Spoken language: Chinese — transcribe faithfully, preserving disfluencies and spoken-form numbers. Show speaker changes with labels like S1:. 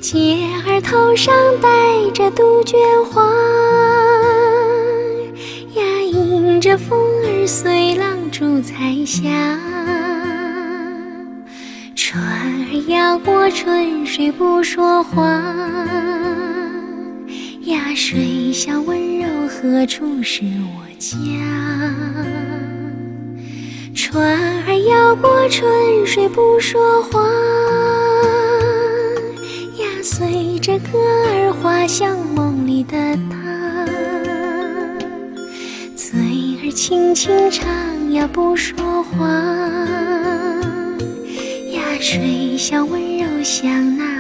S1: 姐儿头上戴着杜鹃花呀，迎着风儿随浪逐彩霞。船儿摇过春水不说话呀，水乡温柔何处是我家？船儿摇过春水不说话呀，随着歌儿滑向梦里的他。嘴儿轻轻唱呀不说话呀，水乡温柔像那